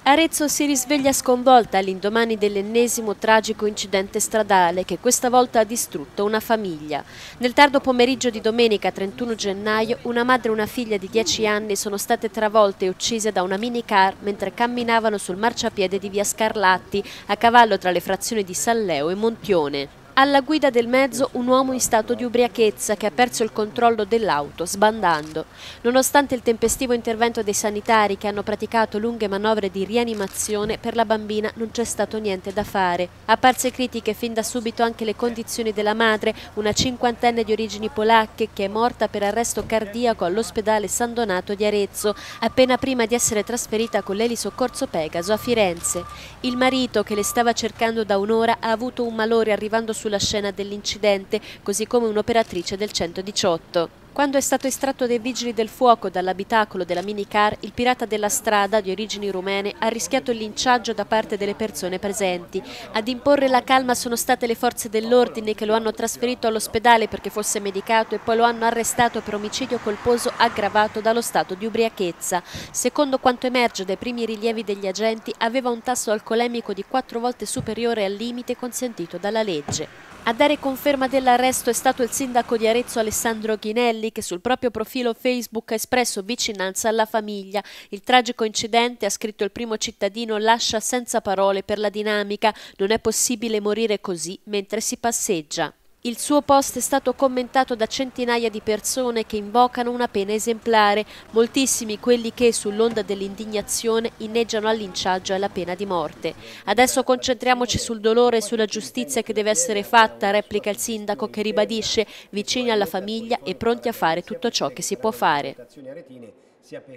Arezzo si risveglia sconvolta all'indomani dell'ennesimo tragico incidente stradale che questa volta ha distrutto una famiglia. Nel tardo pomeriggio di domenica 31 gennaio una madre e una figlia di 10 anni sono state travolte e uccise da una minicar mentre camminavano sul marciapiede di via Scarlatti a cavallo tra le frazioni di Salleo e Montione. Alla guida del mezzo un uomo in stato di ubriachezza che ha perso il controllo dell'auto, sbandando. Nonostante il tempestivo intervento dei sanitari che hanno praticato lunghe manovre di rianimazione, per la bambina non c'è stato niente da fare. Apparse critiche fin da subito anche le condizioni della madre, una cinquantenne di origini polacche che è morta per arresto cardiaco all'ospedale San Donato di Arezzo, appena prima di essere trasferita con l'elisoccorso Pegaso a Firenze. Il marito, che le stava cercando da un'ora, ha avuto un malore arrivando sulla scena dell'incidente, così come un'operatrice del 118. Quando è stato estratto dai vigili del fuoco dall'abitacolo della minicar, il pirata della strada, di origini rumene, ha rischiato il linciaggio da parte delle persone presenti. Ad imporre la calma sono state le forze dell'ordine che lo hanno trasferito all'ospedale perché fosse medicato e poi lo hanno arrestato per omicidio colposo aggravato dallo stato di ubriachezza. Secondo quanto emerge dai primi rilievi degli agenti, aveva un tasso alcolemico di 4 volte superiore al limite consentito dalla legge. A dare conferma dell'arresto è stato il sindaco di Arezzo Alessandro Ghinelli, che sul proprio profilo Facebook ha espresso vicinanza alla famiglia. Il tragico incidente, ha scritto il primo cittadino, lascia senza parole per la dinamica. Non è possibile morire così mentre si passeggia. Il suo post è stato commentato da centinaia di persone che invocano una pena esemplare, moltissimi quelli che, sull'onda dell'indignazione, inneggiano al linciaggio e alla pena di morte. Adesso concentriamoci sul dolore e sulla giustizia che deve essere fatta, replica il sindaco, che ribadisce vicini alla famiglia e pronti a fare tutto ciò che si può fare.